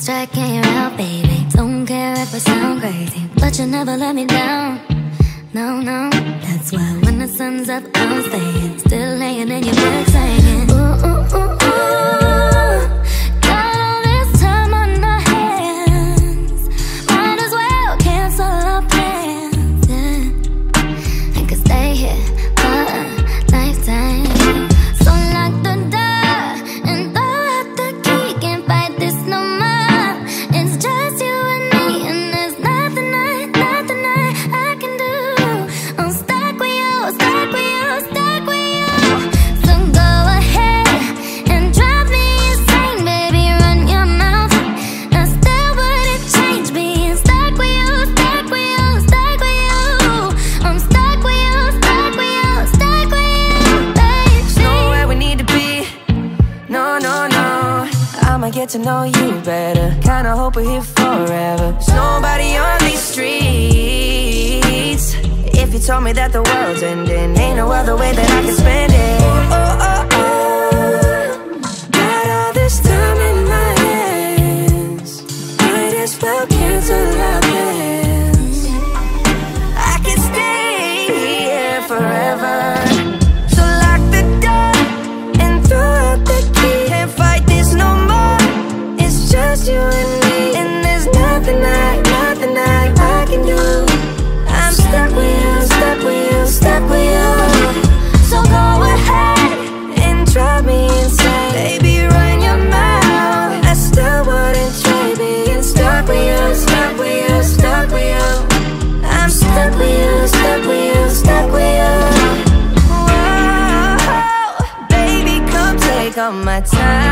striking you out, baby. Don't care if I sound crazy, but you never let me down. No, no, that's why when the sun's up, I'm staying, still laying in your bed singing. Ooh, ooh, ooh, ooh. Got all this time on our hands, might as well cancel our plans, yeah. I could stay here for a lifetime. So lock the door and throw out the key. Can't fight this no more. It's just you and me, and there's nothing I can do. I'm stuck with you, stuck with you, stuck with you. So go ahead and drive me insane, baby, run your mouth. I still wouldn't change being stuck with you, stuck with you, stuck with you. I'm stuck with you, stuck with you, stuck with you, baby. There's nowhere we need to be, no, no, no. I'ma get to know you better, kinda hope we're here forever. There's nobody on these streets. If you told me that the world's ending, ain't no other way that I can spend it. Oh, oh, oh, oh. Got all this time in my hands, might as well cancel our plans. I could stay here forever. So lock the door and throw out the key. Can't fight this no more. It's just you and me, and there's nothing I can do. I'm stuck with you, stuck with you, stuck with you. So go ahead and drive me insane, baby, run your mouth. I still wouldn't trade being stuck with you, stuck with you, stuck with you. I'm stuck with you, stuck with you, stuck with you. Whoa, baby, come take all my time.